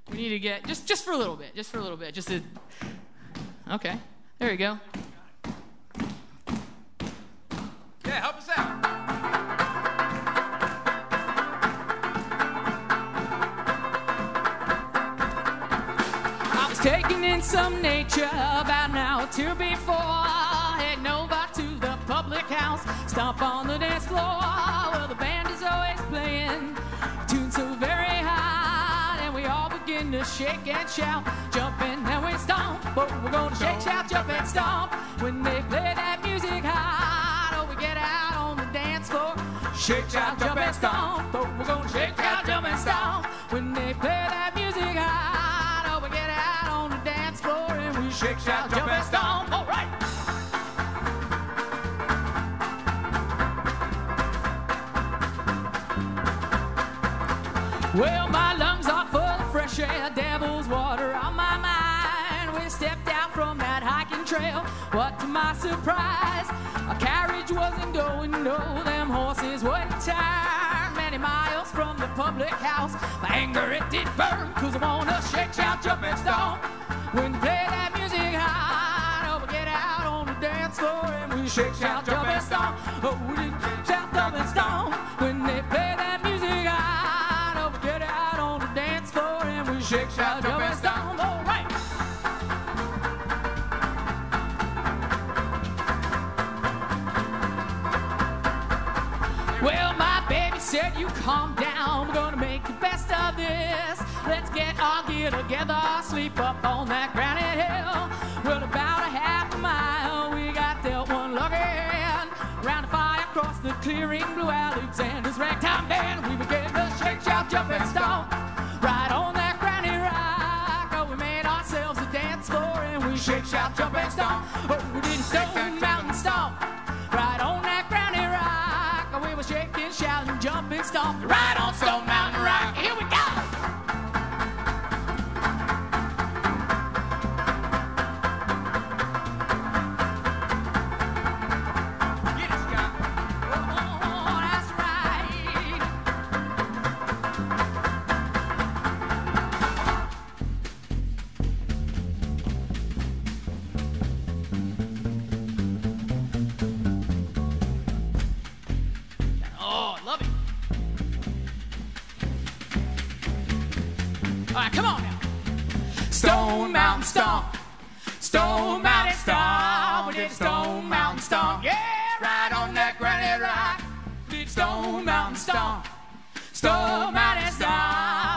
We need to get, just for a little bit, just to, okay, there you go. Yeah, help us out. I was taking in some nature about an hour or two before, heading over to the public house, stomp on the dance floor. Well, the band is always playing tunes so very high, and we all begin to shake and shout, jumping and we stomp. But we're gonna shake, shout, jump and stomp when they play that music high. Oh, we get out on the dance floor, shake, shout, jump and stomp. But we're gonna shake, shout, jump and stomp when they play that music high. Oh, we get out on the dance floor and we shake, shout, jump and stomp. All right. Well, my lungs are full of fresh air, devil's water on my mind. We stepped out from that hiking trail, what to my surprise, a carriage wasn't going, no, them horses wouldn't turn. Many miles from the public house, my anger it did burn, 'cause I wanna shake, shout, jump and stomp when they play that music high. Oh, we get out on the dance floor and we shake, shout, jump and stomp. Oh, we did shout, jump and stomp when they play that music high. Oh, we get out on the dance floor and we shake, shout, jump and stomp. All right. Well, my baby said, you calm down, we're gonna make the best of this. Let's get our gear together, sleep up on that granite hill. Well, about a half a mile, we got dealt one lucky hand. Round the fire across the clearing, Blue Alexander's ragtime band. We began to shake, shout, jump and stomp right on that granite rock. Oh, we made ourselves a dance floor and we shake, shout, jump and stomp. Oh, we did Stone Mountain stomp right on that granite rock. Oh, we were shaking, shouting, jumping, stomping right on Stone Mountain Rock. Here we go. Come on now. Stone Mountain Stomp. Stone Mountain Stomp. We did Stone Mountain Stomp. Yeah, right on that granite rock. We did Stone Mountain Stomp. Stone Mountain Stomp.